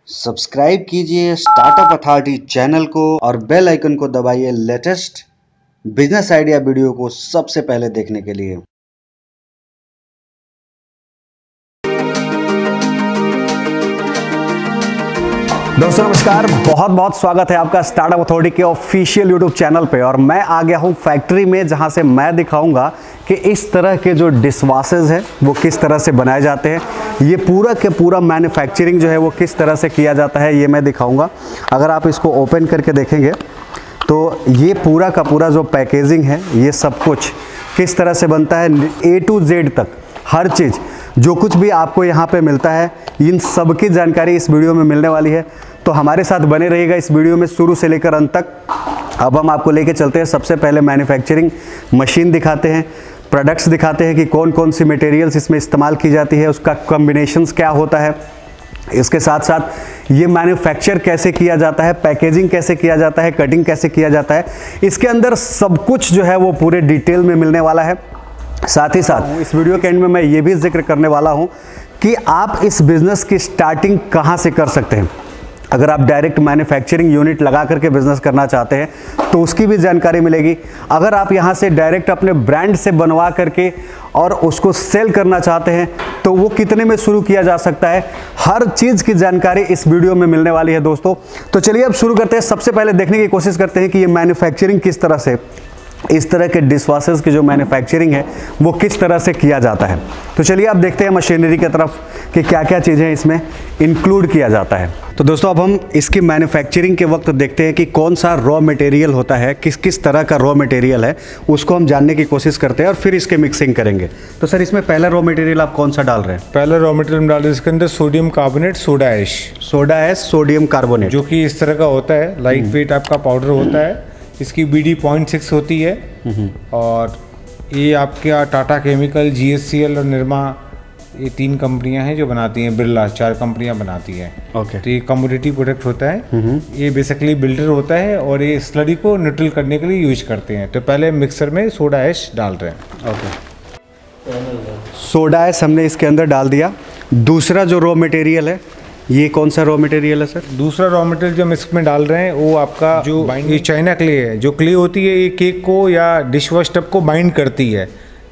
Subscribe कीजिए startup authority channel को और बेल आइकन को दबाइए लेटेस्ट बिजनेस आइडिया वीडियो को सबसे पहले देखने के लिए। दोस्तों नमस्कार, बहुत बहुत स्वागत है आपका स्टार्टअप अथॉरिटी के ऑफिशियल यूट्यूब चैनल पे। और मैं आ गया हूँ फैक्ट्री में, जहाँ से मैं दिखाऊंगा कि इस तरह के जो डिशवॉशेस हैं वो किस तरह से बनाए जाते हैं। ये पूरा के पूरा मैन्युफैक्चरिंग जो है वो किस तरह से किया जाता है ये मैं दिखाऊंगा। अगर आप इसको ओपन करके देखेंगे तो ये पूरा का पूरा जो पैकेजिंग है ये सब कुछ किस तरह से बनता है, A to Z तक हर चीज़ जो कुछ भी आपको यहाँ पे मिलता है, इन सब की जानकारी इस वीडियो में मिलने वाली है। तो हमारे साथ बने रहिएगा इस वीडियो में शुरू से लेकर अंत तक। अब हम आपको लेके चलते हैं, सबसे पहले मैन्युफैक्चरिंग मशीन दिखाते हैं, प्रोडक्ट्स दिखाते हैं कि कौन कौन सी मटेरियल्स इसमें इस्तेमाल की जाती है, उसका कॉम्बिनेशंस क्या होता है। इसके साथ साथ ये मैन्युफैक्चर कैसे किया जाता है, पैकेजिंग कैसे किया जाता है, कटिंग कैसे किया जाता है, इसके अंदर सब कुछ जो है वो पूरे डिटेल में मिलने वाला है। साथ ही साथ इस वीडियो के एंड में मैं ये भी जिक्र करने वाला हूँ कि आप इस बिज़नेस की स्टार्टिंग कहाँ से कर सकते हैं। अगर आप डायरेक्ट मैन्युफैक्चरिंग यूनिट लगा करके बिज़नेस करना चाहते हैं तो उसकी भी जानकारी मिलेगी। अगर आप यहाँ से डायरेक्ट अपने ब्रांड से बनवा करके और उसको सेल करना चाहते हैं तो वो कितने में शुरू किया जा सकता है, हर चीज़ की जानकारी इस वीडियो में मिलने वाली है दोस्तों। तो चलिए अब शुरू करते हैं। सबसे पहले देखने की कोशिश करते हैं कि ये मैन्युफैक्चरिंग किस तरह से, इस तरह के डिशवॉशेस की जो मैन्युफैक्चरिंग है वो किस तरह से किया जाता है। तो चलिए अब देखते हैं मशीनरी की तरफ कि क्या क्या चीज़ें इसमें इंक्लूड किया जाता है। तो दोस्तों अब हम इसकी मैन्युफैक्चरिंग के वक्त देखते हैं कि कौन सा रॉ मटेरियल होता है, किस किस तरह का रॉ मटेरियल है, उसको हम जानने की कोशिश करते हैं और फिर इसके मिक्सिंग करेंगे। तो सर इसमें पहला रॉ मटेरियल आप कौन सा डाल रहे हैं? पहला रॉ मटेरियल डाल रहे हैं इसके अंदर sodium carbonate, soda ash. Soda ash, sodium carbonate, जो कि इस तरह का होता है, लाइट वेट आपका पाउडर होता है। इसकी BD 0.6 होती है और ये आपका टाटा केमिकल, GSCL और निरमा, ये 3 कंपनियां हैं जो बनाती हैं। बिरला 4 कंपनियां बनाती हैं। ओके। तो ये कमोडिटी प्रोडक्ट होता है। ये बेसिकली बिल्डर होता है और ये स्लरी को न्यूट्रल करने के लिए यूज करते हैं। तो पहले मिक्सर में सोडा ऐश डाल रहे हैं। ओके, सोडा ऐश हमने इसके अंदर डाल दिया। दूसरा जो रॉ मटेरियल है ये कौन सा रॉ मटेरियल है सर? दूसरा रॉ मटेरियल जो हम इसमें डाल रहे हैं वो आपका जो ये चाइना क्ले है। जो क्ले होती है ये केक को या डिश वॉश टब को बाइंड करती है।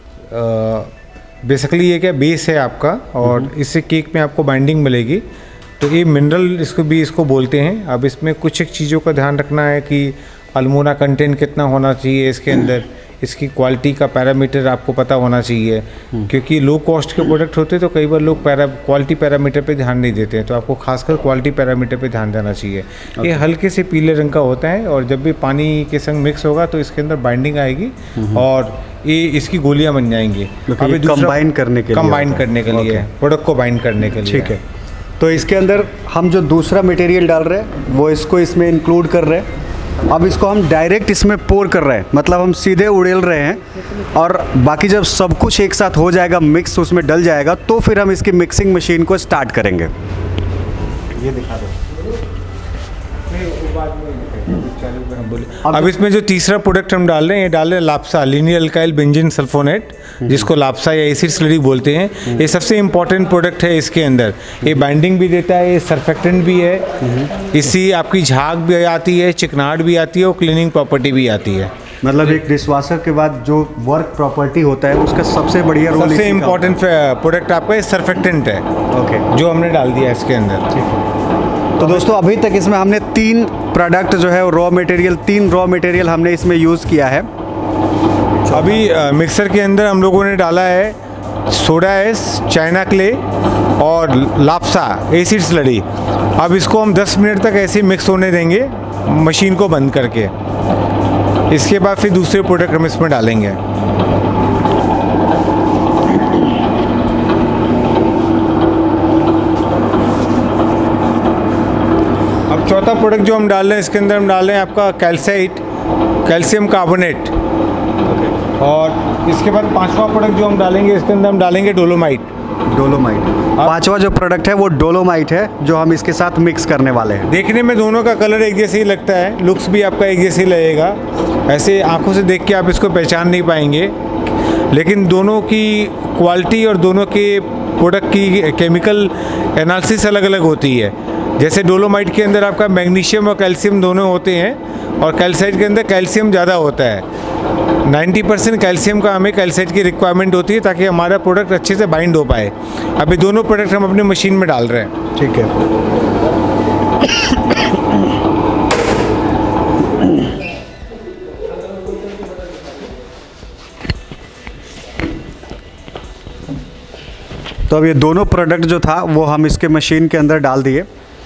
बेसिकली ये क्या बेस है आपका और इससे केक में आपको बाइंडिंग मिलेगी। तो ये मिनरल इसको बोलते हैं। अब इसमें कुछ एक चीज़ों का ध्यान रखना है कि अल्मोना कंटेंट कितना होना चाहिए इसके अंदर, इसकी क्वालिटी का पैरामीटर आपको पता होना चाहिए। क्योंकि लो कॉस्ट के प्रोडक्ट होते हैं तो कई बार लोग क्वालिटी पैरामीटर पे ध्यान नहीं देते हैं। तो आपको खासकर क्वालिटी पैरामीटर पे ध्यान देना चाहिए। ये हल्के से पीले रंग का होता है और जब भी पानी के संग मिक्स होगा तो इसके अंदर बाइंडिंग आएगी और ये इसकी गोलियां बन जाएंगी। अभी कंबाइन करने के लिए प्रोडक्ट को बाइंड करने के लिए। ठीक है। तो इसके अंदर हम जो दूसरा मटेरियल डाल रहे हैं वो इसको इसमें इंक्लूड कर रहे हैं। अब इसको हम डायरेक्ट इसमें पोर कर रहे हैं, मतलब हम सीधे उड़ेल रहे हैं और बाकी जब सब कुछ एक साथ हो जाएगा, मिक्स उसमें डल जाएगा, तो फिर हम इसकी मिक्सिंग मशीन को स्टार्ट करेंगे। ये दिखा दो। अब इसमें जो तीसरा प्रोडक्ट हम डाल रहे हैं, ये डाल रहे हैं LABSA, linear alkyl benzene sulphonate, जिसको लाप्सा या एसिड स्लरी बोलते हैं। ये सबसे इम्पॉर्टेंट प्रोडक्ट है इसके अंदर। ये बाइंडिंग भी देता है, ये सर्फेक्टेंट भी है। इससे आपकी झाग भी आती है, चिकनाहट भी आती है और क्लीनिंग प्रॉपर्टी भी आती है। मतलब एक डिशवॉशर के बाद जो वर्क प्रॉपर्टी होता है उसका सबसे बढ़िया रोल, सबसे इम्पॉर्टेंट प्रोडक्ट आपका सर्फेक्टेंट है। ओके, जो हमने डाल दिया इसके अंदर। ठीक है। तो दोस्तों अभी तक इसमें हमने 3 प्रोडक्ट जो है रॉ मटेरियल, 3 रॉ मटेरियल हमने इसमें यूज़ किया है। अभी मिक्सर के अंदर हम लोगों ने डाला है सोडा ऐश, चाइना क्ले और लाप्सा एसिड स्लरी। अब इसको हम 10 मिनट तक ऐसे मिक्स होने देंगे मशीन को बंद करके। इसके बाद फिर दूसरे प्रोडक्ट हम इसमें डालेंगे। अब चौथा प्रोडक्ट जो हम डाल रहे हैं इसके अंदर हम डाल रहे हैं आपका कैल्साइट, कैल्शियम कार्बोनेट। और इसके बाद 5वां प्रोडक्ट जो हम डालेंगे इसके अंदर हम डालेंगे डोलोमाइट। पांचवा जो प्रोडक्ट है वो डोलोमाइट है जो हम इसके साथ मिक्स करने वाले हैं। देखने में दोनों का कलर एक जैसे ही लगता है, लुक्स भी आपका एक जैसे ही लगेगा। ऐसे आंखों से देख के आप इसको पहचान नहीं पाएंगे, लेकिन दोनों की क्वालिटी और दोनों के प्रोडक्ट की केमिकल एनालिसिस अलग अलग होती है। जैसे डोलोमाइट के अंदर आपका मैग्नीशियम और कैल्शियम दोनों होते हैं और कैल्साइट के अंदर कैल्शियम ज़्यादा होता है। 90% कैल्शियम का हमें कैल्साइट की रिक्वायरमेंट होती है ताकि हमारा प्रोडक्ट अच्छे से बाइंड हो पाए। अभी दोनों प्रोडक्ट हम अपनी मशीन में डाल रहे हैं। ठीक है। तो अब ये दोनों प्रोडक्ट जो था वो हम इसके मशीन के अंदर डाल दिए।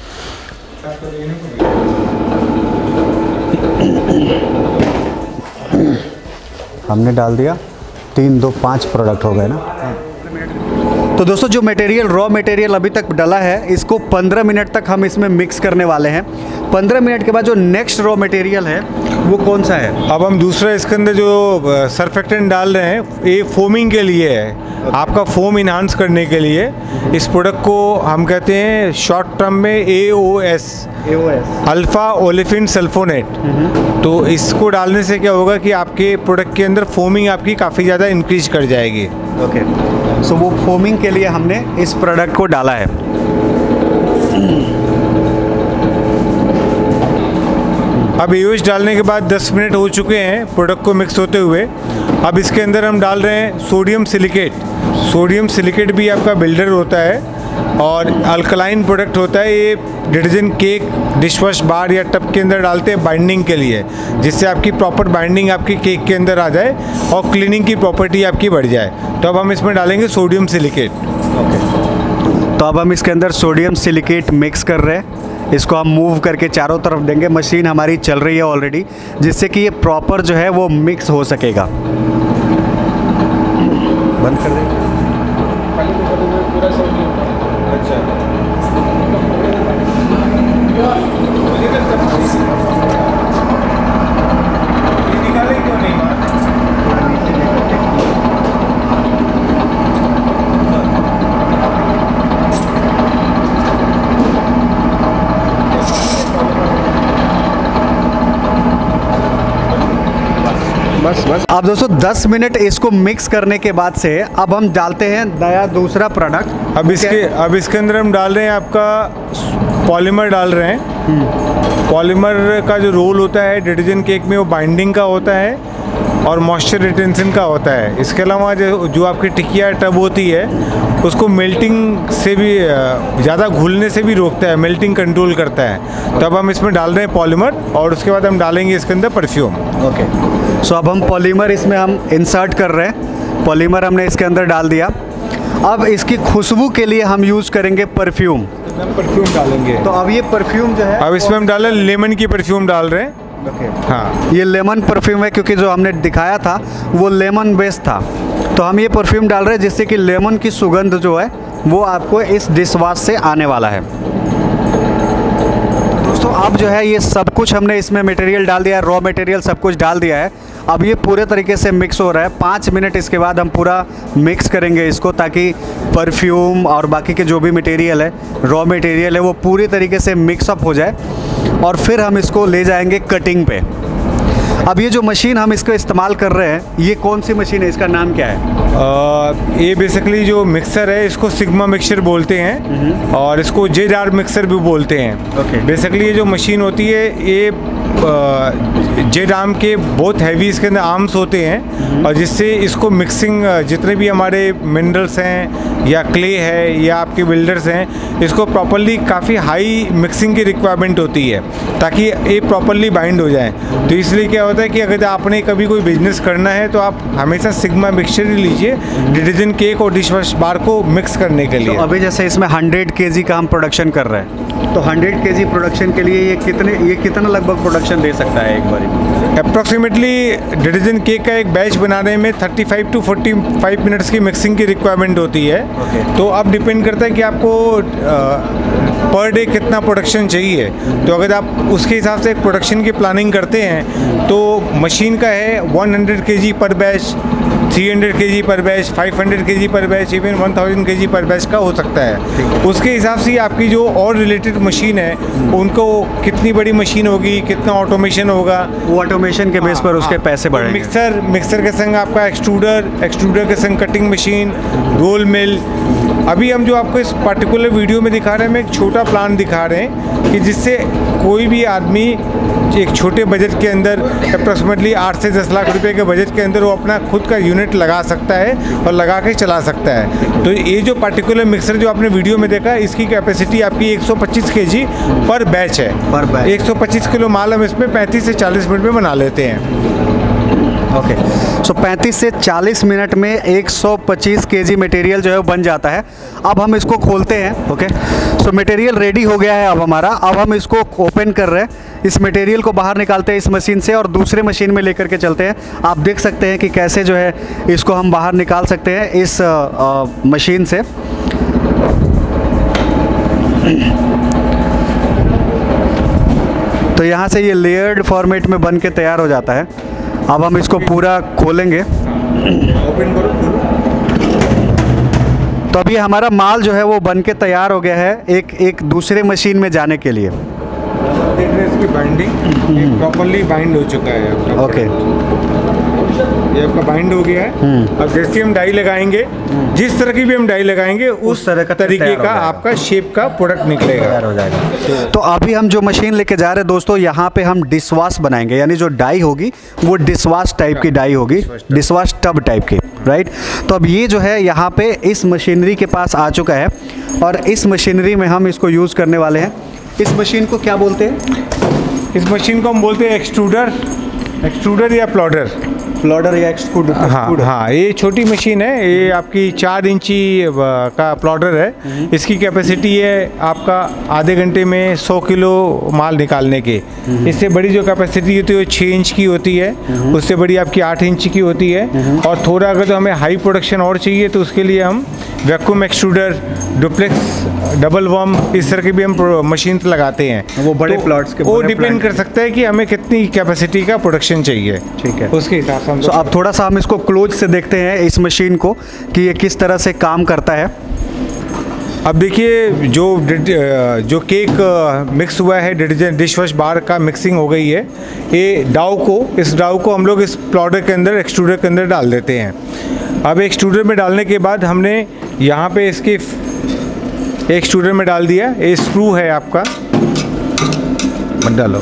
हमने डाल दिया 3, 2, 5 प्रोडक्ट हो गए ना। तो दोस्तों जो मटेरियल रॉ मटेरियल अभी तक डला है इसको 15 मिनट तक हम इसमें मिक्स करने वाले हैं। 15 मिनट के बाद जो नेक्स्ट रॉ मटेरियल है वो कौन सा है? अब हम दूसरा इसके अंदर जो सर्फेक्टेंट डाल रहे हैं ये फोमिंग के लिए है, आपका फोम इन्हांस करने के लिए। इस प्रोडक्ट को हम कहते हैं शॉर्ट टर्म में AOS, अल्फा ओलेफिन सल्फोनेट। तो इसको डालने से क्या होगा कि आपके प्रोडक्ट के अंदर फोमिंग आपकी काफ़ी ज़्यादा इंक्रीज कर जाएगी। ओके, सो वो फोमिंग के लिए हमने इस प्रोडक्ट को डाला है। अब AOS डालने के बाद 10 मिनट हो चुके हैं प्रोडक्ट को मिक्स होते हुए। अब इसके अंदर हम डाल रहे हैं सोडियम सिलिकेट। सोडियम सिलिकेट भी आपका बिल्डर होता है और अल्कलाइन प्रोडक्ट होता है। ये डिटर्जेंट, केक, डिशवॉश बार या टब के अंदर डालते हैं बाइंडिंग के लिए, जिससे आपकी प्रॉपर बाइंडिंग आपकी केक के अंदर आ जाए और क्लीनिंग की प्रॉपर्टी आपकी बढ़ जाए। तो अब हम इसमें डालेंगे सोडियम सिलिकेट। तो अब हम इसके अंदर सोडियम सिलिकेट मिक्स कर रहे हैं। इसको हम मूव करके चारों तरफ देंगे। मशीन हमारी चल रही है ऑलरेडी, जिससे कि ये प्रॉपर जो है वो मिक्स हो सकेगा। बंद कर दें। बस। अब दोस्तों 10 मिनट इसको मिक्स करने के बाद से अब हम डालते हैं नया दूसरा प्रोडक्ट। अब इसके अंदर हम डाल रहे हैं आपका पॉलीमर डाल रहे हैं। पॉलीमर का जो रोल होता है डिटर्जेंट केक में वो बाइंडिंग का होता है और मॉइस्चर रिटेंशन का होता है। इसके अलावा जो आपकी टिकिया टब होती है उसको मेल्टिंग से भी ज़्यादा घुलने से भी रोकता है, मेल्टिंग कंट्रोल करता है। तो अब हम इसमें डाल रहे हैं पॉलीमर और उसके बाद हम डालेंगे इसके अंदर परफ्यूम। ओके, सो अब हम पॉलीमर इसमें हम इंसर्ट कर रहे हैं। पॉलीमर हमने इसके अंदर डाल दिया। अब इसकी खुशबू के लिए हम यूज़ करेंगे परफ्यूम। परफ्यूम डालेंगे। तो अब ये परफ्यूम जो है अब इसमें हम डालें लेमन की परफ्यूम डाल रहे हैं। हाँ, ये लेमन परफ्यूम है क्योंकि जो हमने दिखाया था वो लेमन बेस्ड था। तो हम ये परफ्यूम डाल रहे हैं जिससे कि लेमन की सुगंध जो है वो आपको इस डिश वॉश से आने वाला है। दोस्तों अब जो है ये सब कुछ हमने इसमें मटेरियल डाल दिया है, रॉ मटेरियल सब कुछ डाल दिया है। अब ये पूरे तरीके से मिक्स हो रहा है। 5 मिनट इसके बाद हम पूरा मिक्स करेंगे इसको, ताकि परफ्यूम और बाकी के जो भी मटेरियल है, रॉ मटेरियल है, वो पूरी तरीके से मिक्सअप हो जाए और फिर हम इसको ले जाएंगे कटिंग पे। अब ये जो मशीन हम इसको इस्तेमाल कर रहे हैं, ये कौन सी मशीन है, इसका नाम क्या है? ये बेसिकली जो मिक्सर है इसको सिग्मा मिक्सर बोलते हैं और इसको जेडार मिक्सर भी बोलते हैं। बेसिकली ये जो मशीन होती है ये जेड आर्म के बहुत हैवी इसके अंदर आर्म्स होते हैं और जिससे इसको मिक्सिंग जितने भी हमारे मिनरल्स हैं या क्ले है या आपके बिल्डर्स हैं, इसको प्रॉपर्ली काफ़ी हाई मिक्सिंग की रिक्वायरमेंट होती है ताकि ये प्रॉपर्ली बाइंड हो जाए। तो इसलिए क्या होता है कि अगर आपने कभी कोई बिजनेस करना है तो आप हमेशा सिग्मा मिक्सचर ही लीजिए डिटर्जेंट केक और डिशवॉश बार को मिक्स करने के लिए। तो अभी जैसे इसमें 100 kg का हम प्रोडक्शन कर रहे हैं, तो 100 kg प्रोडक्शन के लिए ये कितना लगभग प्रोडक्शन दे सकता है एक बार? अप्रॉक्सीमेटली डिटर्जेंट केक का एक बैच बनाने में 35 to 45 मिनट्स की मिक्सिंग की रिक्वायरमेंट होती है। तो अब डिपेंड करता है कि आपको पर डे कितना प्रोडक्शन चाहिए। तो अगर आप उसके हिसाब से एक प्रोडक्शन की प्लानिंग करते हैं तो मशीन का है 100 kg पर बैच, 300 kg पर बैच, 500 kg पर बैच, इवन 1000 kg पर बैच का हो सकता है। उसके हिसाब से आपकी जो और रिलेटेड मशीन है उनको कितनी बड़ी मशीन होगी, कितना ऑटोमेशन होगा, वो ऑटोमेशन के बेस पर उसके पैसे बढ़ेंगे। मिक्सर के संग आपका एक्सट्रूडर के संग कटिंग मशीन, रोल मिल, अभी हम जो आपको इस पर्टिकुलर वीडियो में दिखा रहे हैं, हम एक छोटा प्लान दिखा रहे हैं कि जिससे कोई भी आदमी एक छोटे बजट के अंदर अप्रॉक्सीमेटली 8 से 10 लाख रुपए के बजट के अंदर वो अपना खुद का यूनिट लगा सकता है और लगा के चला सकता है। तो ये जो पर्टिकुलर मिक्सर जो आपने वीडियो में देखा, इसकी कैपेसिटी आपकी 125 kg पर बैच है। पर बैच 125 किलो माल हम इसमें 35 से 40 मिनट में बना लेते हैं। ओके, सो 35 से 40 मिनट में 125 kg मटेरियल जो है वो बन जाता है। अब हम इसको खोलते हैं। ओके, सो मटेरियल रेडी हो गया है अब हमारा। अब हम इसको ओपन कर रहे हैं, इस मटेरियल को बाहर निकालते हैं इस मशीन से और दूसरे मशीन में लेकर के चलते हैं। आप देख सकते हैं कि कैसे जो है इसको हम बाहर निकाल सकते हैं इस मशीन से। तो यहाँ से ये लेयर्ड फॉर्मेट में बन के तैयार हो जाता है। अब हम इसको पूरा खोलेंगे। तो अभी हमारा माल जो है वो बन के तैयार हो गया है एक दूसरे मशीन में जाने के लिए। देख रहे हैं इसकी बाइंडिंग प्रॉपर्ली बाइंड हो चुका है। ओके, ये आपका बाइंड हो गया है। अब जैसे हम डाई लगाएंगे, जिस तरह की भी हम डाई लगाएंगे उस तरह का तरीके का आपका शेप का प्रोडक्ट निकलेगा, हो जाएगा। तो अभी हम जो मशीन लेके जा रहे हैं दोस्तों, यहाँ पे हम डिशवॉश बनाएंगे, यानी जो डाई होगी वो डिशवॉश टाइप की डाई होगी, डिशवॉश टब टाइप की, राइट। तो अब ये जो है यहाँ पे इस मशीनरी के पास आ चुका है और इस मशीनरी में हम इसको यूज़ करने वाले हैं। इस मशीन को क्या बोलते हैं? इस मशीन को हम बोलते हैं एक्सट्रूडर या प्लॉडर। प्लॉडर या एक्सट्रूडर। हाँ, ये छोटी मशीन है। ये आपकी 4 इंची का प्लॉडर है। इसकी कैपेसिटी है आपका आधे घंटे में 100 किलो माल निकालने के। इससे बड़ी जो कैपेसिटी होती है वो 6 इंच की होती है, उससे बड़ी आपकी 8 इंच की होती है। और थोड़ा अगर तो हमें हाई प्रोडक्शन और चाहिए तो उसके लिए हम vacuum extruder, duplex, double worm, इस तरह की भी हम मशीन लगाते हैं। वो बड़े प्लॉट्स के वो डिपेंड कर सकता है कि हमें कितनी कैपेसिटी का प्रोडक्शन चाहिए। ठीक है, उसके हिसाब से हम तो अब थोड़ा सा हम इसको क्लोज से देखते हैं इस मशीन को कि ये किस तरह से काम करता है। अब देखिए जो केक मिक्स हुआ है, डिटर्जेंट डिशवॉश बार का मिक्सिंग हो गई है। ये इस डाउ को हम लोग इस प्लॉडर के अंदर, एक्सट्रूडर के अंदर डाल देते हैं। अब एक्सट्रूडर में डालने के बाद हमने यहाँ पे इसके एक्सट्रूडर में डाल दिया। ये स्क्रू है आपका, मत डालो।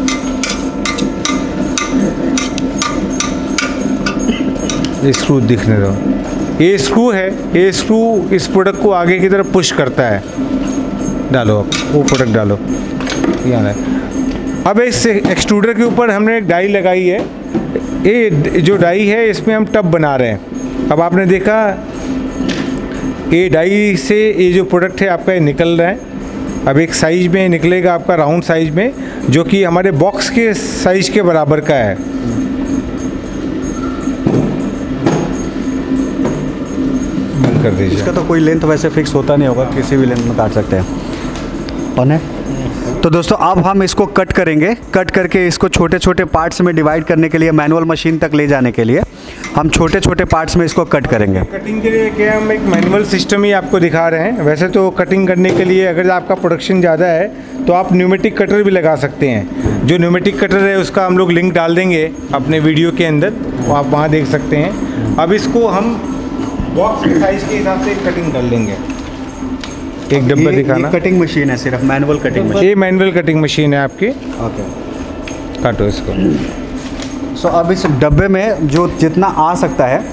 ये स्क्रू दिखने दो। ये स्क्रू है, ये स्क्रू इस प्रोडक्ट को आगे की तरफ पुश करता है। डालो, अब वो प्रोडक्ट डालो, यहाँ है। अब इस एक्सट्रूडर के ऊपर हमने एक डाई लगाई है। ये जो डाई है इसमें हम टब बना रहे हैं। अब आपने देखा ये डाई से ये जो प्रोडक्ट है आपका निकल रहा है। अब एक साइज में निकलेगा आपका, राउंड साइज में, जो कि हमारे बॉक्स के साइज के बराबर का है। बंद कर दीजिए। इसका तो कोई लेंथ वैसे फिक्स होता नहीं होगा, किसी भी लेंथ में काट सकते हैं। ऑन है। तो दोस्तों अब हम इसको कट करेंगे। कट करके इसको छोटे छोटे पार्ट्स में डिवाइड करने के लिए, मैनुअल मशीन तक ले जाने के लिए हम छोटे छोटे पार्ट्स में इसको कट करेंगे। कटिंग के लिए क्या हम एक मैनुअल सिस्टम ही आपको दिखा रहे हैं। वैसे तो कटिंग करने के लिए अगर आपका प्रोडक्शन ज़्यादा है तो आप न्यूमेटिक कटर भी लगा सकते हैं। जो न्यूमेटिक कटर है उसका हम लोग लिंक डाल देंगे अपने वीडियो के अंदर, वो आप वहाँ देख सकते हैं। अब इसको हम बॉक्स के साइज के हिसाब से कटिंग कर लेंगे। एक डब्बा दिखाना। कटिंग मशीन है, सिर्फ मैनुअल कटिंग मशीन। ये मैनुअल कटिंग मशीन है आपकी। ओके, काटो इसको। सो अब इस डब्बे में जो जितना आ सकता है,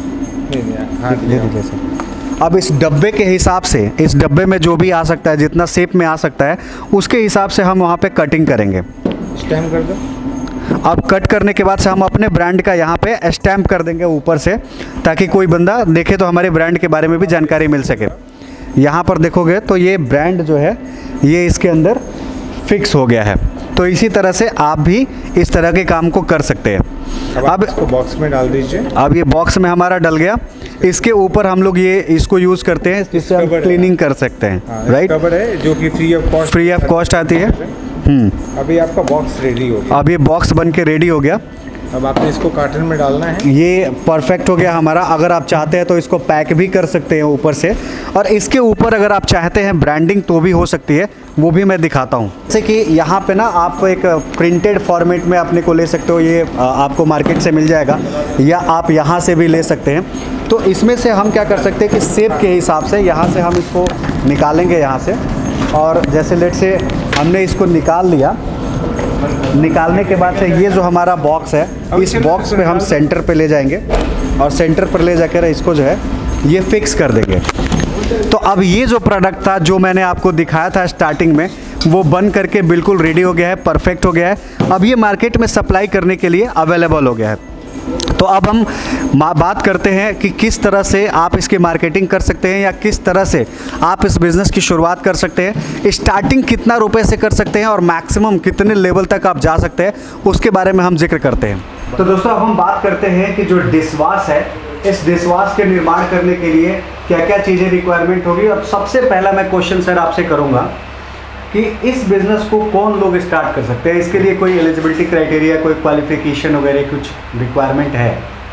अब इस डब्बे के हिसाब से, इस डब्बे में जो भी आ सकता है, जितना शेप में आ सकता है, उसके हिसाब से हम वहाँ पे कटिंग करेंगे। स्टैम्प कर दो। अब कट करने के बाद से हम अपने ब्रांड का यहाँ पे स्टैम्प कर देंगे ऊपर से, ताकि कोई बंदा देखे तो हमारे ब्रांड के बारे में भी जानकारी मिल सके। यहाँ पर देखोगे तो ये ब्रांड जो है ये इसके अंदर फिक्स हो गया है। तो इसी तरह से आप भी इस तरह के काम को कर सकते हैं। अब इसको बॉक्स में डाल दीजिए। अब ये बॉक्स में हमारा डल गया। इसके ऊपर हम लोग ये इसको यूज़ करते हैं, जिससे हम क्लीनिंग कर सकते हैं। राइट, कवर है जो कि फ्री ऑफ कॉस्ट आती है। अभी आपका बॉक्स रेडी हो गया। अब ये बॉक्स बन के रेडी हो गया। अब आपने इसको कार्टन में डालना है। ये परफेक्ट हो गया हमारा। अगर आप चाहते हैं तो इसको पैक भी कर सकते हैं ऊपर से, और इसके ऊपर अगर आप चाहते हैं ब्रांडिंग तो भी हो सकती है, वो भी मैं दिखाता हूँ। जैसे कि यहाँ पे ना आप एक प्रिंटेड फॉर्मेट में अपने को ले सकते हो, ये आपको मार्केट से मिल जाएगा, या आप यहाँ से भी ले सकते हैं। तो इसमें से हम क्या कर सकते हैं कि शेप के हिसाब से यहाँ से हम इसको निकालेंगे यहाँ से, और जैसे लेट से हमने इसको निकाल लिया। निकालने के बाद से ये जो हमारा बॉक्स है, इस बॉक्स पे हम सेंटर पे ले जाएंगे, और सेंटर पर ले जाकर इसको जो है ये फिक्स कर देंगे। तो अब ये जो प्रोडक्ट था जो मैंने आपको दिखाया था स्टार्टिंग में, वो बन करके बिल्कुल रेडी हो गया है, परफेक्ट हो गया है। अब ये मार्केट में सप्लाई करने के लिए अवेलेबल हो गया है। तो अब हम बात करते हैं कि किस तरह से आप इसकी मार्केटिंग कर सकते हैं, या किस तरह से आप इस बिज़नेस की शुरुआत कर सकते हैं। स्टार्टिंग कितना रुपए से कर सकते हैं और मैक्सिमम कितने लेवल तक आप जा सकते हैं, उसके बारे में हम जिक्र करते हैं। तो दोस्तों अब हम बात करते हैं कि जो डिशवॉश है, इस डिशवॉश के निर्माण करने के लिए क्या क्या चीज़ें रिक्वायरमेंट होगी। और सबसे पहला मैं क्वेश्चन सर आपसे करूँगा कि इस बिज़नेस को कौन लोग स्टार्ट कर सकते हैं, इसके लिए कोई एलिजिबिलिटी क्राइटेरिया, कोई क्वालिफिकेशन वगैरह कुछ रिक्वायरमेंट है?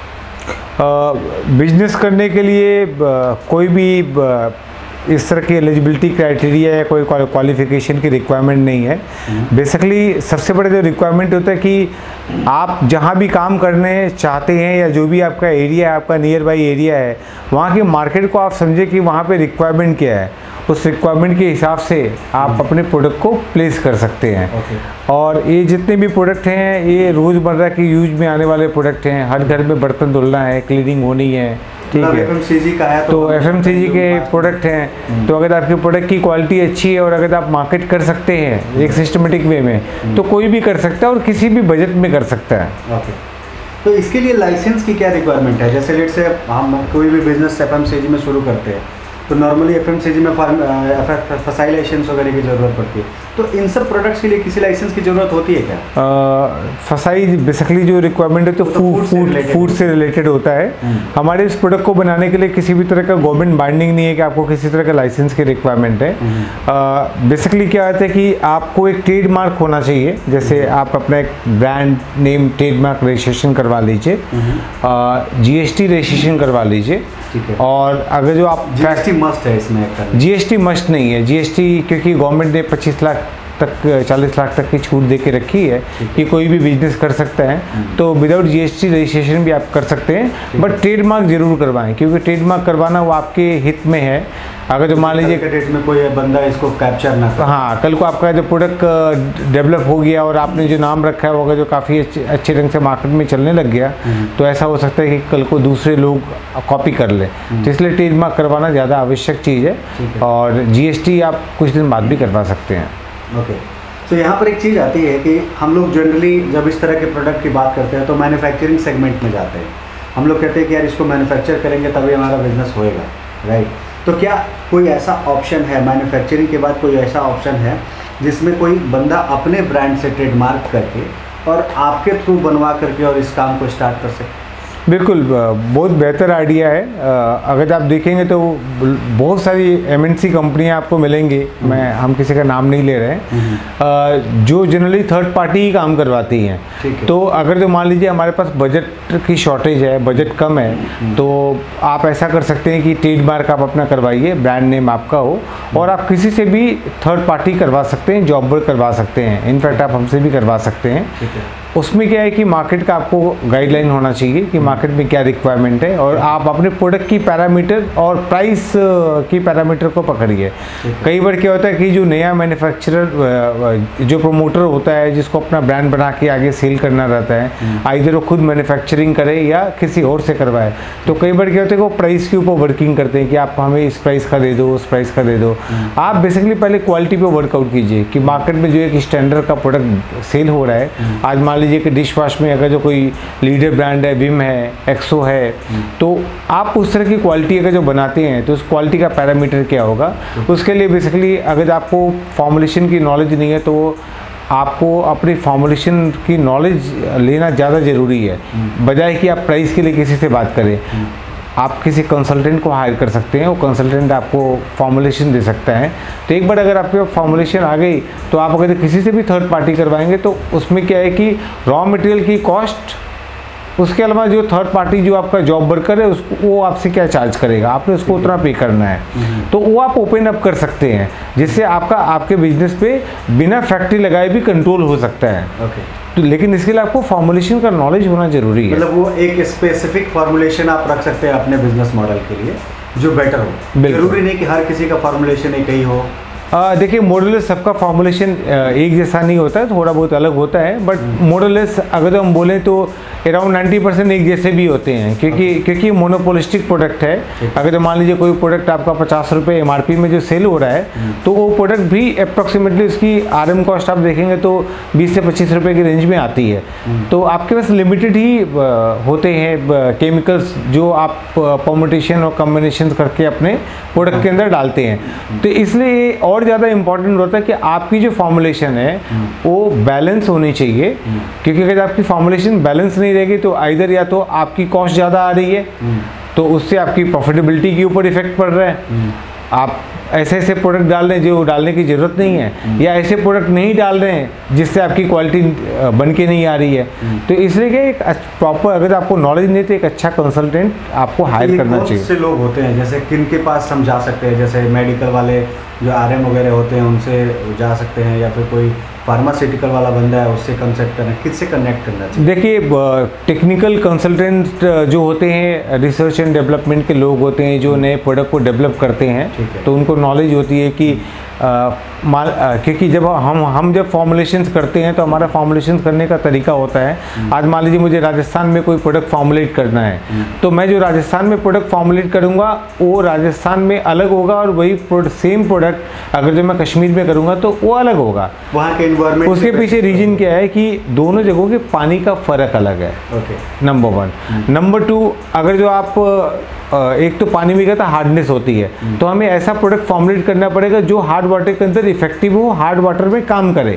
बिजनेस करने के लिए कोई भी इस तरह की एलिजिबिलिटी क्राइटेरिया या कोई क्वालिफिकेशन की रिक्वायरमेंट नहीं है। बेसिकली सबसे बड़ा जो रिक्वायरमेंट होता है कि आप जहाँ भी काम करने चाहते हैं, या जो भी आपका एरिया है, आपका नियर बाई एरिया है, वहाँ की मार्केट को आप समझे कि वहाँ पे रिक्वायरमेंट क्या है। उस रिक्वायरमेंट के हिसाब से आप अपने प्रोडक्ट को प्लेस कर सकते हैं। और ये जितने भी प्रोडक्ट हैं, ये रोज़मर्रा की यूज में आने वाले प्रोडक्ट हैं। हर घर में बर्तन धुलना है, क्लीनिंग होनी है, ठीक है, FMCG का है, तो FMCG के प्रोडक्ट हैं। तो अगर आपके प्रोडक्ट की क्वालिटी अच्छी है और अगर आप मार्केट कर सकते हैं एक सिस्टमेटिक वे में, तो कोई भी कर सकता है और किसी भी बजट में कर सकता है। तो इसके लिए लाइसेंस की क्या रिक्वायरमेंट है? जैसे लेट से हम कोई भी बिजनेस FMCG में शुरू करते हैं, तो नॉर्मली FMCG में फसाई लाइसेंस वगैरह की ज़रूरत पड़ती है। तो इन सब प्रोडक्ट्स के लिए किसी लाइसेंस की ज़रूरत होती है क्या? फसाई बेसिकली जो रिक्वायरमेंट है तो फूड से रिलेटेड होता है। हमारे इस प्रोडक्ट को बनाने के लिए किसी भी तरह का गवर्नमेंट बाइंडिंग नहीं है कि आपको किसी तरह का लाइसेंस की रिक्वायरमेंट है। बेसिकली क्या होता है कि आपको एक ट्रेडमार्क होना चाहिए। जैसे आप अपना एक ब्रांड नेम ट्रेडमार्क रजिस्ट्रेशन करवा लीजिए, GST रजिस्ट्रेशन करवा लीजिए। और अगर जो आप GST मस्ट है इसमें? GST मस्ट नहीं है। GST क्योंकि गवर्नमेंट ने 25 लाख तक 40 लाख तक की छूट दे के रखी है कि कोई भी बिजनेस कर सकता है, तो विदाउट GST रजिस्ट्रेशन भी आप कर सकते हैं। बट ट्रेडमार्क जरूर करवाएं, क्योंकि ट्रेडमार्क करवाना वो आपके हित में है। अगर जो मान लीजिए डेट में कोई बंदा इसको कैप्चर ना करे, हाँ, कल को आपका जो प्रोडक्ट डेवलप हो गया और आपने जो नाम रखा है वो अगर जो काफ़ी अच्छे ढंग से मार्केट में चलने लग गया, तो ऐसा हो सकता है कि कल को दूसरे लोग कॉपी कर लें। तो इसलिए ट्रेडमार्क करवाना ज़्यादा आवश्यक चीज़ है। और GST आप कुछ दिन बाद भी करवा सकते हैं। ओके, तो यहाँ पर एक चीज़ आती है कि हम लोग जनरली जब इस तरह के प्रोडक्ट की बात करते हैं तो मैन्युफैक्चरिंग सेगमेंट में जाते हैं। हम लोग कहते हैं कि यार इसको मैन्युफैक्चर करेंगे तभी हमारा बिजनेस होएगा, राइट? तो क्या कोई ऐसा ऑप्शन है, मैन्युफैक्चरिंग के बाद कोई ऐसा ऑप्शन है जिसमें कोई बंदा अपने ब्रांड से ट्रेडमार्क करके और आपके थ्रू बनवा करके और इस काम को स्टार्ट कर सके? बिल्कुल, बहुत बेहतर आइडिया है। अगर आप देखेंगे तो बहुत सारी MNC कंपनियां आपको मिलेंगी, हम किसी का नाम नहीं ले रहे हैं, जो जनरली थर्ड पार्टी ही काम करवाती हैं। तो अगर जो मान लीजिए हमारे पास बजट की शॉर्टेज है, बजट कम है, तो आप ऐसा कर सकते हैं कि ट्रेडमार्क आप अपना करवाइए, ब्रांड नेम आपका हो, और आप किसी से भी थर्ड पार्टी करवा सकते हैं, जॉब वर्क करवा सकते हैं। इनफैक्ट आप हमसे भी करवा सकते हैं। उसमें क्या है कि मार्केट का आपको गाइडलाइन होना चाहिए कि मार्केट में क्या रिक्वायरमेंट है, और आप अपने प्रोडक्ट की पैरामीटर और प्राइस की पैरामीटर को पकड़िए। कई बार क्या होता है कि जो नया मैन्युफैक्चरर, जो प्रमोटर होता है, जिसको अपना ब्रांड बना के आगे सेल करना रहता है, आइदर वो खुद मैन्युफैक्चरिंग करे या किसी और से करवाए, तो कई बार क्या होता है कि वो प्राइस के ऊपर वर्किंग करते हैं कि आप हमें इस प्राइस का दे दो, उस प्राइस का दे दो। आप बेसिकली पहले क्वालिटी पे वर्कआउट कीजिए कि मार्केट में जो एक स्टैंडर्ड का प्रोडक्ट सेल हो रहा है, आज मान लीजिए कि डिश वॉश में अगर जो कोई लीडर ब्रांड है, विम है, एक्सो है, तो आप उस तरह की क्वालिटी अगर जो बनाते हैं तो उस क्वालिटी का पैरामीटर क्या होगा। उसके लिए बेसिकली अगर आपको फॉर्मुलेशन की नॉलेज नहीं है तो आपको अपनी फॉर्मुलेशन की नॉलेज लेना ज़्यादा ज़रूरी है, बजाय कि आप प्राइस के लिए किसी से बात करें। आप किसी कंसल्टेंट को हायर कर सकते हैं, वो कंसल्टेंट आपको फॉर्मुलेशन दे सकता है। तो एक बार अगर आपके फॉर्मुलेशन आ गई तो आप अगर किसी से भी थर्ड पार्टी करवाएंगे तो उसमें क्या है कि रॉ मटेरियल की कॉस्ट उसके अलावा जो थर्ड पार्टी जो आपका जॉब वर्कर है उसको वो आपसे क्या चार्ज करेगा, आपने उसको उतना पे करना है, तो वो आप ओपन अप कर सकते हैं, जिससे आपके बिजनेस पे बिना फैक्ट्री लगाए भी कंट्रोल हो सकता है। तो लेकिन इसके लिए आपको फॉर्मुलेशन का नॉलेज होना जरूरी है। मतलब वो एक स्पेसिफिक फॉर्मुलेशन आप रख सकते हैं अपने बिजनेस मॉडल के लिए जो बेटर हो। जरूरी नहीं कि हर किसी का फॉर्मुलेशन एक ही हो। देखिए मॉडलेस सबका फॉर्मुलेशन एक जैसा नहीं होता है, थोड़ा बहुत अलग होता है, बट मॉडलेस अगर हम बोलें तो अराउंड 90% एक जैसे भी होते हैं, क्योंकि मोनोपोलिस्टिक प्रोडक्ट है। अगर मान लीजिए कोई प्रोडक्ट आपका 50 रुपये MRP में जो सेल हो रहा है, तो वो प्रोडक्ट भी अप्रॉक्सीमेटली उसकी RM कॉस्ट आप देखेंगे तो 20 से 25 रुपये की रेंज में आती है। तो आपके पास लिमिटेड ही होते हैं केमिकल्स जो आप परमुटेशन और कॉम्बिनेशन करके अपने प्रोडक्ट के अंदर डालते हैं। तो इसलिए और ज़्यादा इंपॉर्टेंट होता है कि आपकी जो फॉर्मुलेशन है वो बैलेंस होनी चाहिए, क्योंकि अगर आपकी फॉर्मुलेशन बैलेंस नहीं रहेगी तो आइदर या तो आपकी कॉस्ट ज़्यादा आ रही है तो उससे आपकी प्रॉफिटेबिलिटी के ऊपर इफेक्ट पड़ रहा है, आप ऐसे प्रोडक्ट डाल रहे हैं जो डालने की ज़रूरत नहीं है, या ऐसे प्रोडक्ट नहीं डाल रहे हैं जिससे आपकी क्वालिटी बन के नहीं आ रही है। तो इसलिए कि एक प्रॉपर, अगर आपको नॉलेज नहीं तो एक अच्छा कंसल्टेंट आपको हायर करना चाहिए। बहुत से लोग होते हैं, जैसे किन के पास हम जा सकते हैं, जैसे मेडिकल वाले जो RM वगैरह होते हैं उनसे जा सकते हैं, या फिर कोई फार्मास्यूटिकल वाला बंदा है उससे कंसल्ट करना, किससे कनेक्ट करना चाहिए? देखिए टेक्निकल कंसल्टेंट जो होते हैं, रिसर्च एंड डेवलपमेंट के लोग होते हैं जो नए प्रोडक्ट को डेवलप करते हैं, तो उनको नॉलेज होती है कि क्योंकि जब हम जब फॉर्मुलेशंस करते हैं तो हमारा फॉर्मुलेशन करने का तरीका होता है। आज मान लीजिए मुझे राजस्थान में कोई प्रोडक्ट फॉर्मुलेट करना है, तो मैं जो राजस्थान में प्रोडक्ट फॉर्मुलेट करूंगा वो राजस्थान में अलग होगा, और वही सेम प्रोडक्ट अगर जो मैं कश्मीर में करूंगा तो वो अलग होगा। वहाँ के एनवायरनमेंट, उसके पीछे रीजन क्या है कि दोनों जगहों के पानी का फ़र्क अलग है। नंबर 1। नंबर 2, अगर जो आप एक तो पानी में क्या था हार्डनेस होती है, तो हमें ऐसा प्रोडक्ट फॉर्मुलेट करना पड़ेगा जो हार्ड वाटर के अंदर इफेक्टिव हो, हार्ड वाटर में काम करे।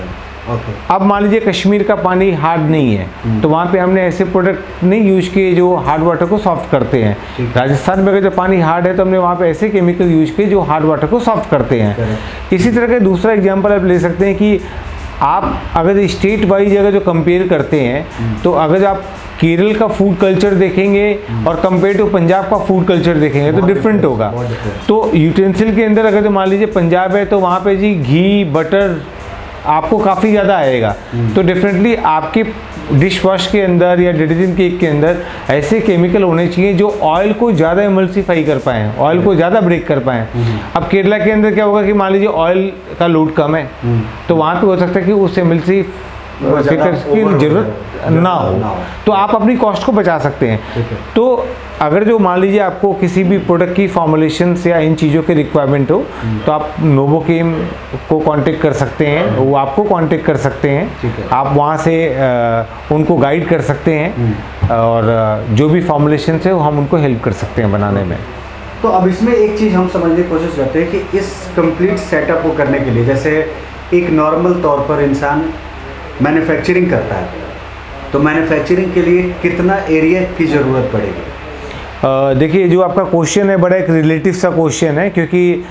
अब मान लीजिए कश्मीर का पानी हार्ड नहीं है, तो वहाँ पे हमने ऐसे प्रोडक्ट नहीं यूज किए जो हार्ड वाटर को सॉफ्ट करते हैं। राजस्थान में अगर जो पानी हार्ड है तो हमने वहाँ पे ऐसे केमिकल यूज किए जो हार्ड वाटर को सॉफ्ट करते हैं। इसी तरह का दूसरा एग्जाम्पल आप ले सकते हैं कि आप अगर स्टेट वाइज अगर जो कंपेयर करते हैं, तो अगर आप केरल का फूड कल्चर देखेंगे और कंपेयर टू पंजाब का फूड कल्चर देखेंगे तो डिफरेंट होगा। तो यूटेंसिल के अंदर अगर मान लीजिए पंजाब है तो वहाँ पे जी घी बटर आपको काफ़ी ज़्यादा आएगा, तो डेफिनेटली आपके डिश वॉश के अंदर या डिटर्जेंट केक के अंदर ऐसे केमिकल होने चाहिए जो ऑयल को ज़्यादा इमल्सिफाई कर पाएँ, ऑयल को ज़्यादा ब्रेक कर पाएँ। अब केरला के अंदर क्या होगा कि मान लीजिए ऑयल का लोड कम है, तो वहाँ पे हो सकता है कि उस इमल्सिफिकेशन की ज़रूरत ना हो, तो आप अपनी कॉस्ट को बचा सकते हैं। तो अगर जो मान लीजिए आपको किसी भी प्रोडक्ट की फॉर्मुलेशन या इन चीज़ों की रिक्वायरमेंट हो, तो आप नोवोकेम को कांटेक्ट कर सकते हैं, वो आपको कांटेक्ट कर सकते हैं, आप वहाँ से उनको गाइड कर सकते हैं, और जो भी फॉर्मुलेशन है वो हम उनको हेल्प कर सकते हैं बनाने में। तो अब इसमें एक चीज़ हम समझने की कोशिश करते हैं कि इस कंप्लीट सेटअप को करने के लिए, जैसे एक नॉर्मल तौर पर इंसान मैन्युफैक्चरिंग करता है, तो मैन्युफैक्चरिंग के लिए कितना एरिया की ज़रूरत पड़ेगी? देखिए जो आपका क्वेश्चन है बड़ा एक रिलेटिव सा क्वेश्चन है, क्योंकि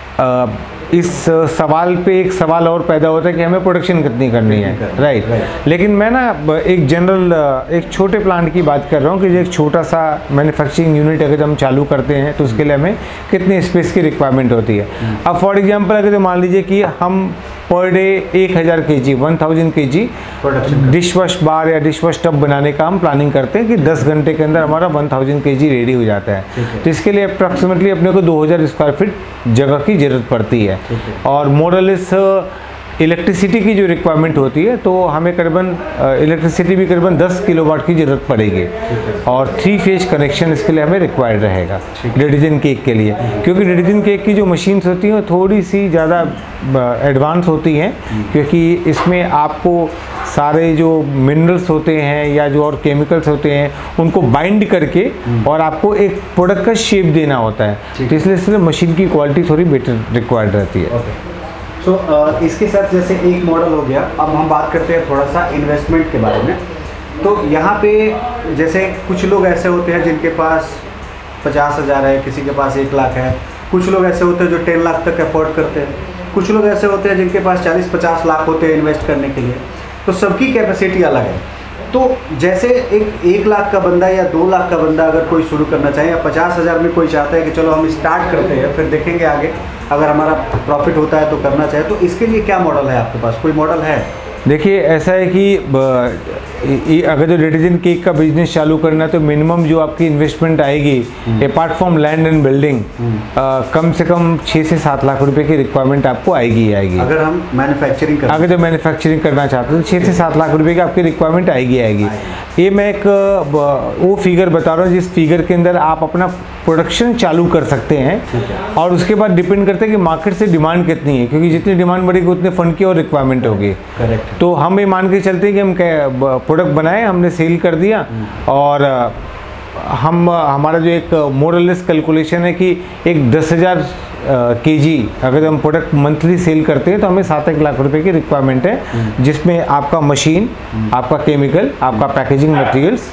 इस सवाल पे एक सवाल और पैदा होता है कि हमें प्रोडक्शन कितनी करनी है, राइट। लेकिन मैं ना एक जनरल एक छोटे प्लांट की बात कर रहा हूँ कि जो एक छोटा सा मैन्युफैक्चरिंग यूनिट अगर हम चालू करते हैं तो उसके लिए हमें कितने स्पेस की रिक्वायरमेंट होती है। अब फॉर एग्जांपल अगर मान लीजिए कि हम per day 1000 kg 1000 kg dish wash bar या डिश वॉश टब बनाने का हम प्लानिंग करते हैं कि 10 घंटे के अंदर हमारा 1000 kg रेडी हो जाता है। तो इसके लिए अप्रॉक्सीमेटली अपने को 2000 स्क्वायर फीट जगह की ज़रूरत पड़ती है, और मोरलेस इलेक्ट्रिसिटी की जो रिक्वायरमेंट होती है तो हमें करीबन इलेक्ट्रिसिटी भी करीबन 10 किलोवाट की ज़रूरत पड़ेगी, और 3 फेज कनेक्शन इसके लिए हमें रिक्वायर्ड रहेगा डिटर्जेंट केक के लिए, क्योंकि डिटर्जेंट केक की जो मशीन्स होती हैं थोड़ी सी ज़्यादा एडवांस होती हैं, क्योंकि इसमें आपको सारे जो मिनरल्स होते हैं या जो और केमिकल्स होते हैं उनको बाइंड करके और आपको एक प्रोडक्ट का शेप देना होता है, तो इसलिए मशीन की क्वालिटी थोड़ी बेटर रिक्वायर्ड रहती है। तो इसके साथ जैसे एक मॉडल हो गया, अब हम बात करते हैं थोड़ा सा इन्वेस्टमेंट के बारे में। तो यहाँ पे जैसे कुछ लोग ऐसे होते हैं जिनके पास 50,000 है, किसी के पास 1 लाख है, कुछ लोग ऐसे होते हैं जो 10 लाख तक अफोर्ड करते हैं, कुछ लोग ऐसे होते हैं जिनके पास 40-50 लाख होते हैं इन्वेस्ट करने के लिए। तो सबकी कैपेसिटी अलग है। तो जैसे एक 1 लाख का बंदा या 2 लाख का बंदा अगर कोई शुरू करना चाहे, या 50,000 में कोई चाहता है कि चलो हम स्टार्ट करते हैं फिर देखेंगे आगे अगर हमारा प्रॉफिट होता है तो करना चाहे, तो इसके लिए क्या मॉडल है आपके पास? कोई मॉडल है? देखिए ऐसा है कि अगर जो डिटर्जेंट केक का बिजनेस चालू करना है तो मिनिमम जो आपकी इन्वेस्टमेंट आएगी apart from land and building कम से कम 6 से 7 लाख रुपए की रिक्वायरमेंट आपको आएगी अगर हम मैन्युफैक्चरिंग अगर जो मैन्युफैक्चरिंग करना चाहते हो तो 6 से 7 लाख रुपए की आपकी रिक्वायरमेंट आएगी। ये मैं एक वो फिगर बता रहा हूँ जिस फिगर के अंदर आप अपना प्रोडक्शन चालू कर सकते हैं और उसके बाद डिपेंड करते हैं कि मार्केट से डिमांड कितनी है, क्योंकि जितनी डिमांड बढ़ेगी उतने फंड की और रिक्वायरमेंट होगी। तो हम ये मान के चलते हैं कि हम प्रोडक्ट बनाए, हमने सेल कर दिया और हमारा जो एक मोरलेस कैलकुलेशन है कि एक 10,000 केजी अगर हम प्रोडक्ट मंथली सेल करते हैं तो हमें 7-8 लाख रुपए की रिक्वायरमेंट है, जिसमें आपका मशीन, आपका केमिकल, आपका पैकेजिंग मटेरियल्स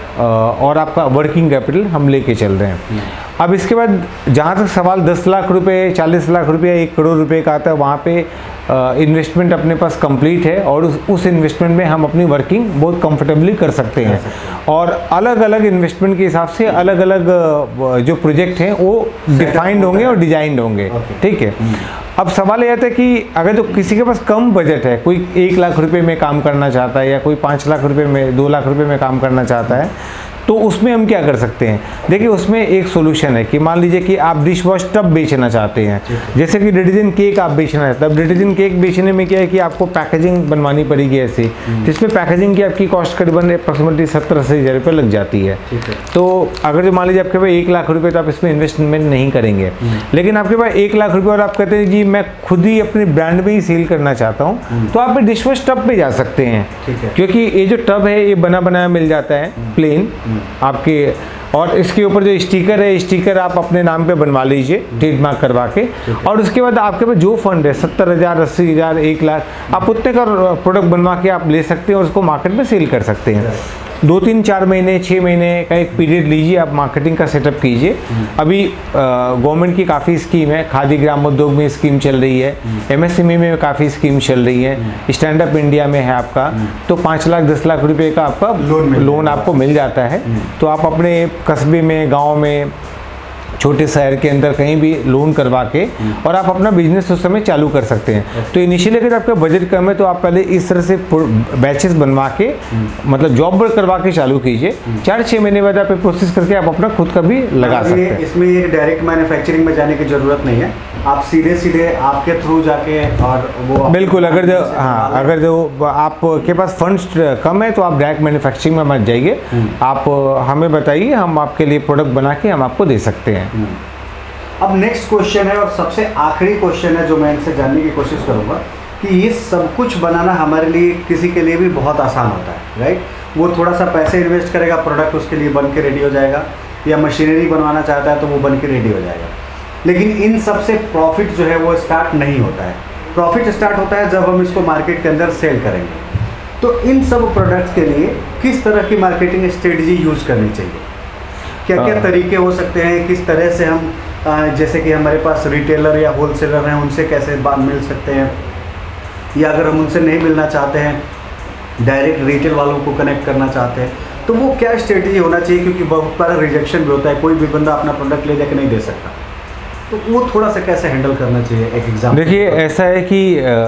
और आपका वर्किंग कैपिटल हम लेके चल रहे हैं। अब इसके बाद जहाँ तक सवाल 10 लाख रुपए, 40 लाख रुपए, 1 करोड़ रुपए का आता है, वहाँ पे इन्वेस्टमेंट अपने पास कंप्लीट है और उस इन्वेस्टमेंट में हम अपनी वर्किंग बहुत कंफर्टेबली कर सकते हैं। और अलग अलग इन्वेस्टमेंट के हिसाब से अलग अलग जो प्रोजेक्ट हैं वो डिफाइंड होंगे और डिजाइंड होंगे। ठीक है। अब सवाल ये आता है कि अगर तो किसी के पास कम बजट है, कोई 1 लाख रुपए में काम करना चाहता है या कोई 5 लाख रुपए में, 2 लाख रुपए में काम करना चाहता है, तो उसमें हम क्या कर सकते हैं? देखिए उसमें एक सोल्यूशन है कि मान लीजिए कि आप डिश वॉश टब बेचना चाहते हैं, जैसे कि डिटर्जेंट केक आप बेचना चाहते हैं। अब डिटर्जेंट केक बेचने में क्या है कि आपको पैकेजिंग बनवानी पड़ेगी ऐसी, जिसमें पैकेजिंग की आपकी कॉस्ट करीबन अप्रॉक्सीमेटली 70-80 हज़ार रुपये लग जाती है। तो अगर जो मान लीजिए आपके पास 1 लाख रुपये तो आप इसमें इन्वेस्टमेंट नहीं करेंगे, लेकिन आपके पास 1 लाख रुपये और आप कहते हैं जी मैं खुद ही अपने ब्रांड में ही सेल करना चाहता हूँ, तो आप डिश वॉश टब पे जा सकते हैं, क्योंकि ये जो टब है ये बना बनाया मिल जाता है प्लेन आपके, और इसके ऊपर जो स्टिकर है, स्टिकर आप अपने नाम पे बनवा लीजिए ट्रेडमार्क करवा के, और उसके बाद आपके पास जो फंड है 70,000, 80,000, 1 लाख, आप उतने का प्रोडक्ट बनवा के आप ले सकते हैं और उसको मार्केट में सेल कर सकते हैं। 2-3-4 महीने, 6 महीने का एक पीरियड लीजिए, आप मार्केटिंग का सेटअप कीजिए। अभी गवर्नमेंट की काफ़ी स्कीम है, खादी ग्राम उद्योग में स्कीम चल रही है, MSME में काफ़ी स्कीम चल रही है, स्टैंड अप इंडिया में है आपका, तो 5 लाख 10 लाख रुपए का आपका लोन आपको मिल जाता है। तो आप अपने कस्बे में, गाँव में, छोटे शहर के अंदर कहीं भी लोन करवा के और आप अपना बिजनेस उस समय चालू कर सकते हैं। तो इनिशियली अगर आपका बजट कम है तो आप पहले इस तरह से बैचेस बनवा के, मतलब जॉब करवा के चालू कीजिए। 4-6 महीने बाद आप प्रोसेस करके आप अपना खुद का भी लगा सकते हैं। इसमें ये डायरेक्ट मैन्युफैक्चरिंग में जाने की जरूरत नहीं है, आप सीधे आपके थ्रू जाके और वो बिल्कुल, अगर जो आपके पास फंड्स कम है तो आप डायरेक्ट मैन्युफैक्चरिंग में मत जाइए, आप हमें बताइए, हम आपके लिए प्रोडक्ट बना के हम आपको दे सकते हैं। अब नेक्स्ट क्वेश्चन है और सबसे आखिरी क्वेश्चन है जो मैं इनसे जानने की कोशिश करूंगा कि ये सब कुछ बनाना हमारे लिए, किसी के लिए भी बहुत आसान होता है, राइट? वो थोड़ा सा पैसे इन्वेस्ट करेगा, प्रोडक्ट उसके लिए बन के रेडी हो जाएगा, या मशीनरी बनवाना चाहता है तो वो बन के रेडी हो जाएगा। लेकिन इन सब से प्रॉफिट जो है वो स्टार्ट नहीं होता है। प्रॉफिट स्टार्ट होता है जब हम इसको मार्केट के अंदर सेल करेंगे। तो इन सब प्रोडक्ट्स के लिए किस तरह की मार्केटिंग स्ट्रेटजी यूज़ करनी चाहिए? क्या क्या तरीके हो सकते हैं? किस तरह से हम, जैसे कि हमारे पास रिटेलर या होलसेलर हैं, उनसे कैसे मिल सकते हैं, या अगर हम उनसे नहीं मिलना चाहते हैं, डायरेक्ट रिटेल वालों को कनेक्ट करना चाहते हैं, तो वो क्या स्ट्रेटजी होना चाहिए? क्योंकि बहुत बार रिजेक्शन भी होता है, कोई भी बंदा अपना प्रोडक्ट ले जाके नहीं दे सकता, तो वो थोड़ा सा कैसे हैंडल करना चाहिए? एक एग्जाम्पल देखिए ऐसा है कि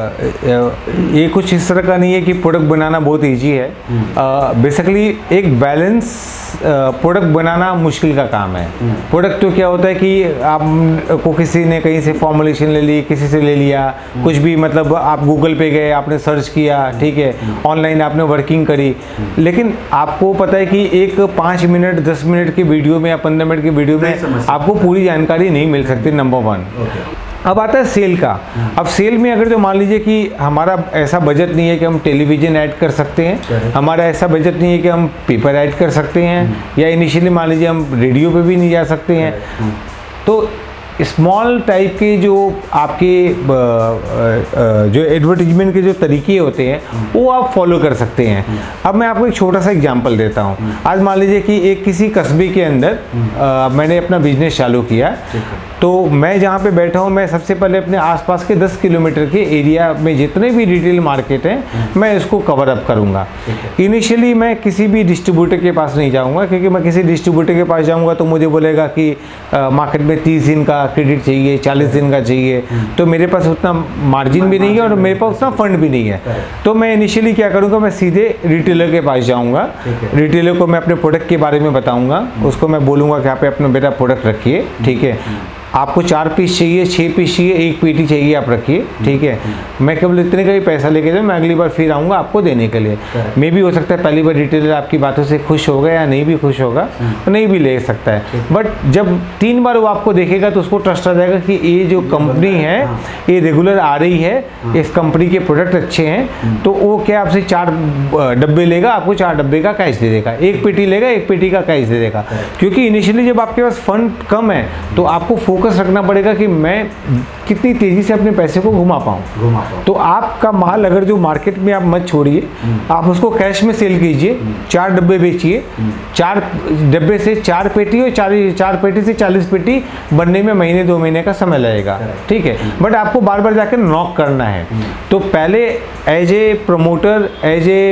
ये कुछ इस तरह का नहीं है कि प्रोडक्ट बनाना बहुत इजी है। बेसिकली एक बैलेंस प्रोडक्ट बनाना मुश्किल का काम है। प्रोडक्ट तो क्या होता है कि आप को किसी ने कहीं से फॉर्मुलेशन ले ली, किसी से ले लिया, कुछ भी, मतलब आप गूगल पे गए, आपने सर्च किया, ठीक है, ऑनलाइन आपने वर्किंग करी, लेकिन आपको पता है कि एक 5 मिनट 10 मिनट की वीडियो में या 15 मिनट की वीडियो में आपको पूरी जानकारी नहीं मिल सकती, नंबर 1। अब आता है सेल का। अब सेल में अगर जो मान लीजिए कि हमारा ऐसा बजट नहीं है कि हम टेलीविज़न ऐड कर सकते हैं, हमारा ऐसा बजट नहीं है कि हम पेपर ऐड कर सकते हैं, या इनिशियली मान लीजिए हम रेडियो पे भी नहीं जा सकते हैं, तो स्मॉल टाइप के जो आपके जो एडवर्टीजमेंट के जो तरीके होते हैं वो आप फॉलो कर सकते हैं। अब मैं आपको एक छोटा सा एग्जांपल देता हूँ। आज मान लीजिए कि एक किसी कस्बे के अंदर मैंने अपना बिजनेस चालू किया, तो मैं जहाँ पे बैठा हूँ, मैं सबसे पहले अपने आसपास के 10 किलोमीटर के एरिया में जितने भी रिटेल मार्केट हैं मैं इसको कवर अप करूँगा। इनिशियली मैं किसी भी डिस्ट्रीब्यूटर के पास नहीं जाऊँगा, क्योंकि मैं किसी डिस्ट्रीब्यूटर के पास जाऊँगा तो मुझे बोलेगा कि मार्केट में 30 दिन का क्रेडिट चाहिए, 40 दिन का चाहिए, तो मेरे पास उतना मार्जिन भी नहीं है और मेरे पास उतना फंड भी नहीं है। तो मैं इनिशियली क्या करूँगा, मैं सीधे रिटेलर के पास जाऊँगा, रिटेलर को मैं अपने प्रोडक्ट के बारे में बताऊँगा, उसको मैं बोलूँगा कि आप अपना मेरा प्रोडक्ट रखिए, ठीक है, आपको 4 पीस चाहिए, 6 पीस चाहिए, 1 पेटी चाहिए, आप रखिए, ठीक है, मैं केवल इतने का ही पैसा लेके जाऊँ, मैं अगली बार फिर आऊँगा आपको देने के लिए। मे भी हो सकता है पहली बार रिटेलर आपकी बातों से खुश होगा या नहीं भी खुश होगा, तो नहीं भी ले सकता है, बट जब 3 बार वो आपको देखेगा तो उसको ट्रस्ट आ जाएगा कि ये जो कंपनी है ये रेगुलर आ रही है, इस कंपनी के प्रोडक्ट अच्छे हैं, तो वो क्या आपसे 4 डब्बे लेगा, आपको 4 डब्बे का कैश दे देगा, 1 पेटी लेगा, 1 पेटी का कैश दे देगा। क्योंकि इनिशियली जब आपके पास फंड कम है तो आपको फोकस रखना पड़ेगा कि मैं कितनी तेजी से अपने पैसे को घुमा पाऊँ। तो आपका माल अगर जो मार्केट में आप मत छोड़िए, आप उसको कैश में सेल कीजिए, 4 डब्बे बेचिए, 4 डब्बे से 4 पेटी और 4 पेटी से 40 पेटी बनने में महीने 2 महीने का समय लगेगा, ठीक है, बट आपको बार बार जाकर नॉक करना है। तो पहले as a promoter, as a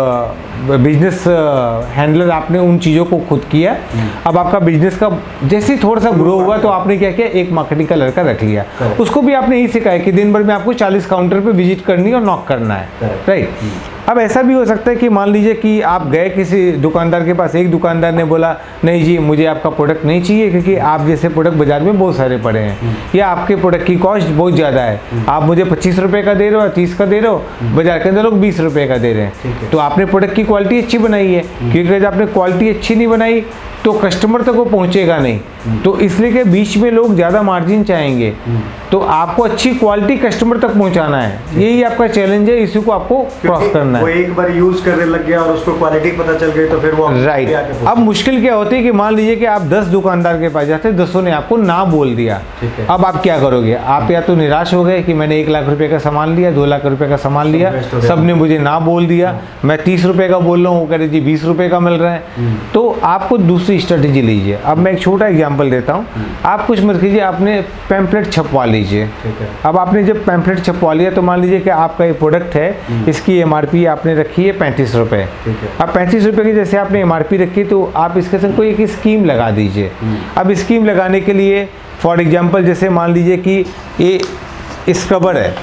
business handler आपने उन चीज़ों को खुद किया। अब आपका बिजनेस का जैसे ही थोड़ा सा ग्रो हुआ तो आपने क्या किया, एक मार्केटिंग का लड़का रख लिया, उसको भी आपने यही सिखाया कि दिन भर में आपको 40 काउंटर पे विजिट करनी है और नॉक करना है, राइट। अब ऐसा भी हो सकता है कि मान लीजिए कि आप गए किसी दुकानदार के पास, एक दुकानदार ने बोला नहीं जी मुझे आपका प्रोडक्ट नहीं चाहिए क्योंकि आप जैसे प्रोडक्ट बाजार में बहुत सारे पड़े हैं, या आपके प्रोडक्ट की कॉस्ट बहुत ज़्यादा है, आप मुझे 25 रुपये का दे रहे हो, 30 का दे रहे हो, बाजार के अंदर लोग 20 रुपये का दे रहे हैं। तो आपने प्रोडक्ट की क्वालिटी अच्छी बनाई है, क्योंकि जब आपने क्वालिटी अच्छी नहीं बनाई तो कस्टमर तक वो पहुंचेगा नहीं, तो इसलिए के बीच में लोग ज़्यादा मार्जिन चाहेंगे, तो आपको अच्छी क्वालिटी कस्टमर तक पहुंचाना है, यही आपका चैलेंज है, इसी को आपको क्रॉस करना है। वो एक बार यूज करने लग गया और उसको क्वालिटी पता चल गई तो फिर वो राइट। अब मुश्किल क्या होती है कि मान लीजिए कि आप 10 दुकानदार के पास जाते, 10 ने आपको ना बोल दिया, अब आप क्या करोगे? आप या तो निराश हो गए कि मैंने 1 लाख रुपए का सामान लिया, 2 लाख रुपए का सामान लिया, सबने मुझे ना बोल दिया, मैं 30 रुपए का बोल रहा हूँ, वो कह रहे जी 20 रुपए का मिल रहा है, तो आपको दूसरी स्ट्रेटेजी लीजिए। अब मैं एक छोटा एग्जांपल देता हूँ, आप कुछ मत कीजिए, आपने पैम्पलेट छपवा लीजिए। अब आपने जब पैम्पलेट छपवा लिया तो मान लीजिए कि आपका ये प्रोडक्ट है, इसकी एमआरपी आपने रखी है 35 रुपये। अब 35 रुपये की जैसे आपने एमआरपी रखी तो आप इसके संग कोई एक स्कीम लगा दीजिए। अब स्कीम लगाने के लिए फॉर एग्जांपल जैसे मान लीजिए कि ये स्क्रबर है,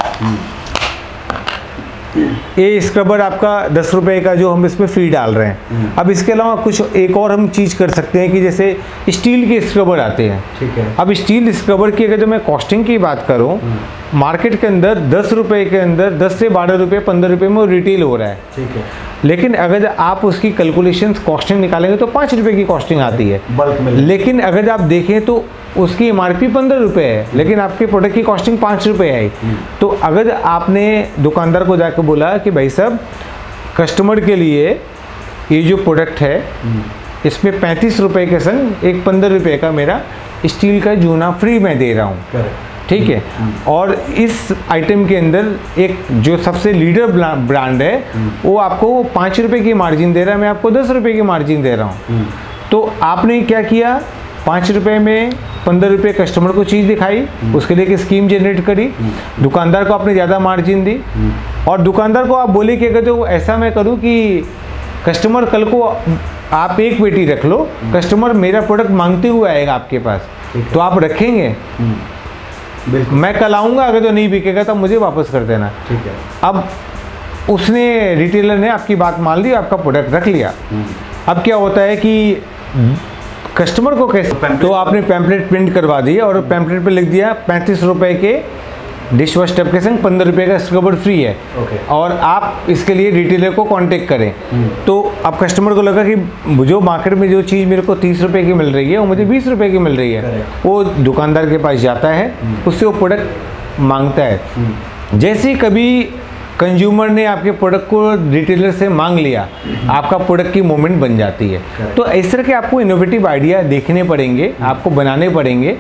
ये स्क्रबर आपका 10 रुपये का जो हम इसमें फ्री डाल रहे हैं। अब इसके अलावा कुछ एक और हम चीज़ कर सकते हैं कि जैसे स्टील के स्क्रबर आते हैं, ठीक है। अब स्टील स्क्रबर की अगर जो मैं कॉस्टिंग की बात करूं, मार्केट के अंदर 10 रुपये के अंदर 10 से 12 रुपये 15 रुपये में रिटेल हो रहा है, ठीक है। लेकिन अगर आप उसकी कैलकुलेशन कॉस्टिंग निकालेंगे तो 5 रुपये की कॉस्टिंग आती है बल्क में। लेकिन अगर आप देखें तो उसकी एमआरपी 15 रुपये है, लेकिन आपके प्रोडक्ट की कॉस्टिंग 5 रुपये आई। तो अगर आपने दुकानदार को जाकर बोला कि भाई साहब कस्टमर के लिए ये जो प्रोडक्ट है इसमें 35 रुपये के संग एक 15 रुपये का मेरा स्टील का जूना फ्री में दे रहा हूँ, ठीक है। और इस आइटम के अंदर एक जो सबसे लीडर ब्रांड है वो आपको 5 रुपये की मार्जिन दे रहा है, मैं आपको 10 रुपये की मार्जिन दे रहा हूँ। तो आपने क्या किया, 5 रुपये में 15 रुपये कस्टमर को चीज़ दिखाई, उसके लिए एक स्कीम जनरेट करी, दुकानदार को आपने ज़्यादा मार्जिन दी, और दुकानदार को आप बोले कि अगर जो ऐसा मैं करूं कि कस्टमर कल को आप 1 पेटी रख लो, कस्टमर मेरा प्रोडक्ट मांगते हुए आएगा आपके पास, तो आप रखेंगे? मैं कल आऊँगा, अगर तो नहीं बिकेगा तब मुझे वापस कर देना, ठीक है। अब उसने रिटेलर ने आपकी बात मान ली, आपका प्रोडक्ट रख लिया। अब क्या होता है कि कस्टमर को कैसे, तो आपने पैम्पलेट प्रिंट करवा दिया और पैम्पलेट पे लिख दिया 35 रुपये के डिश वॉश टब के संग 15 रुपये का स्क्रबर फ्री है, और आप इसके लिए रिटेलर को कांटेक्ट करें। तो अब कस्टमर को लगा कि जो मार्केट में जो चीज़ मेरे को 30 रुपये की मिल रही है वो मुझे 20 रुपये की मिल रही है, वो दुकानदार के पास जाता है, उससे वो प्रोडक्ट मांगता है। जैसे ही कभी कंज्यूमर ने आपके प्रोडक्ट को रिटेलर से मांग लिया, आपका प्रोडक्ट की मूवमेंट बन जाती है। तो इस तरह के आपको इनोवेटिव आइडिया देखने पड़ेंगे, आपको बनाने पड़ेंगे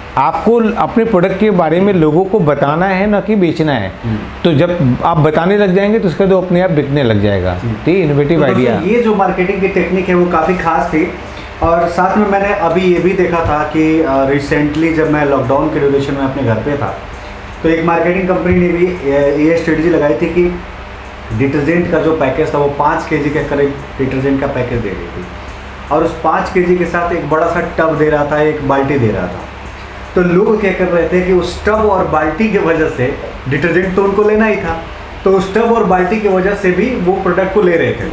आपको अपने प्रोडक्ट के बारे में लोगों को बताना है ना कि बेचना है। तो जब आप बताने लग जाएंगे तो उसका तो अपने आप बिकने लग जाएगा। ठीक, इनोवेटिव आइडिया। ये जो मार्केटिंग की टेक्निक है वो काफ़ी खास थी। और साथ में मैंने अभी ये भी देखा था कि रिसेंटली जब मैं लॉकडाउन के ड्यूरेशन में अपने घर पे था, तो एक मार्केटिंग कंपनी ने भी ये स्ट्रेटजी लगाई थी कि डिटर्जेंट का जो पैकेज था वो 5 kg के करीब डिटर्जेंट का पैकेज दे रही थी, और उस 5 kg के साथ एक बड़ा सा टब दे रहा था, एक बाल्टी दे रहा था। तो लोग क्या कर रहे थे कि उस टब और बाल्टी की वजह से, डिटर्जेंट तो उनको लेना ही था, तो उस टब और बाल्टी की वजह से भी वो प्रोडक्ट को ले रहे थे।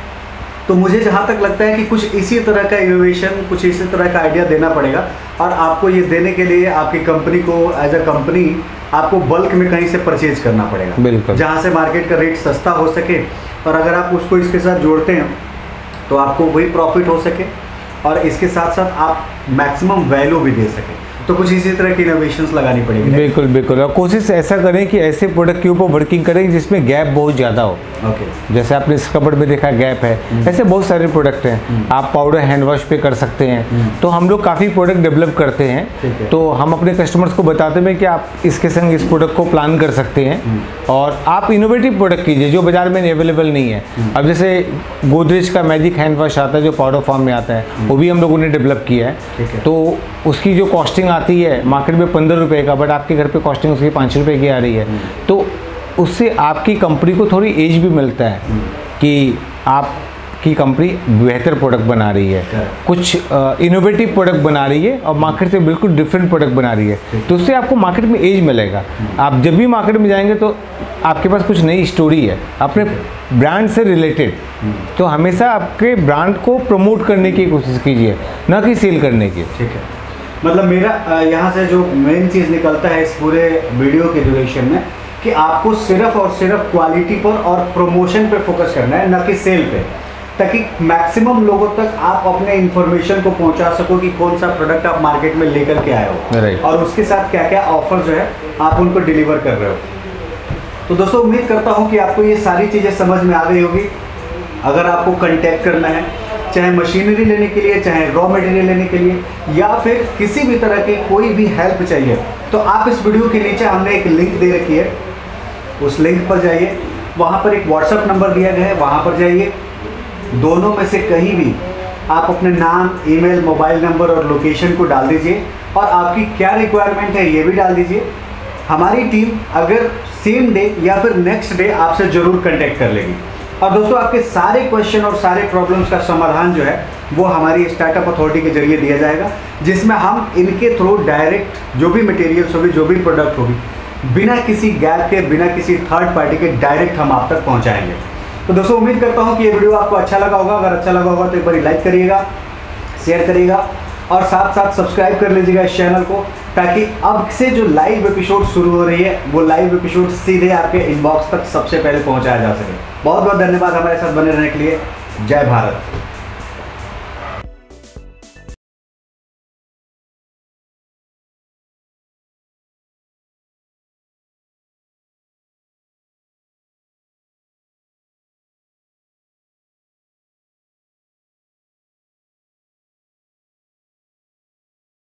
तो मुझे जहाँ तक लगता है कि कुछ इसी तरह का इनोवेशन, कुछ इसी तरह का आइडिया देना पड़ेगा, और आपको ये देने के लिए आपकी कंपनी को एज अ कंपनी आपको बल्क में कहीं से परचेज करना पड़ेगा, बिल्कुल, जहाँ से मार्केट का रेट सस्ता हो सके, और अगर आप उसको इसके साथ जोड़ते हैं तो आपको वही प्रॉफिट हो सके, और इसके साथ साथ आप मैक्सिमम वैल्यू भी दे सकें। तो कुछ इसी तरह की इनोवेशंस लगानी पड़ेगी। बिल्कुल बिल्कुल, और कोशिश ऐसा करें कि ऐसे प्रोडक्ट के ऊपर वर्किंग करें जिसमें गैप बहुत ज़्यादा हो। ओके, जैसे आपने इस कपड़ में देखा गैप है, ऐसे बहुत सारे प्रोडक्ट हैं। आप पाउडर हैंड वॉश पे कर सकते हैं। तो हम लोग काफ़ी प्रोडक्ट डेवलप करते हैं, तो हम अपने कस्टमर्स को बताते हैं कि आप इसके संग इस प्रोडक्ट को प्लान कर सकते हैं, और आप इनोवेटिव प्रोडक्ट कीजिए जो बाजार में अवेलेबल नहीं है। अब जैसे गोदरेज का मैजिक हैंड वॉश आता है जो पाउडर फॉर्म में आता है, वो भी हम लोगों ने डेवलप किया है। तो उसकी जो कॉस्टिंग आती है मार्केट में 15 रुपये का, बट आपके घर पे कॉस्टिंग उसकी 5 रुपये की आ रही है। तो उससे आपकी कंपनी को थोड़ी एज भी मिलता है कि आपकी कंपनी बेहतर प्रोडक्ट बना रही है, कुछ इनोवेटिव प्रोडक्ट बना रही है, और मार्केट से बिल्कुल डिफरेंट प्रोडक्ट बना रही है। तो उससे आपको मार्केट में एज मिलेगा। आप जब भी मार्केट में जाएंगे तो आपके पास कुछ नई स्टोरी है अपने ब्रांड से रिलेटेड। तो हमेशा आपके ब्रांड को प्रमोट करने की कोशिश कीजिए, ना कि सेल करने की। ठीक है, मतलब मेरा यहाँ से जो मेन चीज़ निकलता है इस पूरे वीडियो के ड्यूरेशन में कि आपको सिर्फ और सिर्फ क्वालिटी पर और प्रमोशन पे फोकस करना है, न कि सेल पे, ताकि मैक्सिमम लोगों तक आप अपने इंफॉर्मेशन को पहुंचा सको कि कौन सा प्रोडक्ट आप मार्केट में लेकर के आए हो, और उसके साथ क्या क्या ऑफर जो है आप उनको डिलीवर कर रहे हो। तो दोस्तों, उम्मीद करता हूँ कि आपको ये सारी चीज़ें समझ में आ रही होगी। अगर आपको कांटेक्ट करना है, चाहे मशीनरी लेने के लिए, चाहे रॉ मटेरियल लेने के लिए, या फिर किसी भी तरह की कोई भी हेल्प चाहिए, तो आप इस वीडियो के नीचे हमने एक लिंक दे रखी है, उस लिंक पर जाइए। वहाँ पर एक व्हाट्सएप नंबर दिया गया है, वहाँ पर जाइए। दोनों में से कहीं भी आप अपने नाम, ईमेल, मोबाइल नंबर और लोकेशन को डाल दीजिए, और आपकी क्या रिक्वायरमेंट है ये भी डाल दीजिए। हमारी टीम अगर सेम डे या फिर नेक्स्ट डे आपसे ज़रूर कांटेक्ट कर लेगी। और दोस्तों, आपके सारे क्वेश्चन और सारे प्रॉब्लम्स का समाधान जो है वो हमारी स्टार्टअप अथॉरिटी के जरिए दिया जाएगा, जिसमें हम इनके थ्रू डायरेक्ट जो भी मटेरियल्स होगी, जो भी प्रोडक्ट होगी, बिना किसी गैप के, बिना किसी थर्ड पार्टी के डायरेक्ट हम आप तक पहुंचाएंगे। तो दोस्तों, उम्मीद करता हूं कि ये वीडियो आपको अच्छा लगा होगा। अगर अच्छा लगा होगा तो एक बार लाइक करिएगा, शेयर करिएगा, और साथ साथ सब्सक्राइब कर लीजिएगा इस चैनल को, ताकि अब से जो लाइव एपिसोड शुरू हो रही है वो लाइव एपिसोड सीधे आपके इनबॉक्स तक सबसे पहले पहुंचाया जा सके। बहुत बहुत धन्यवाद हमारे साथ बने रहने के लिए। जय भारत।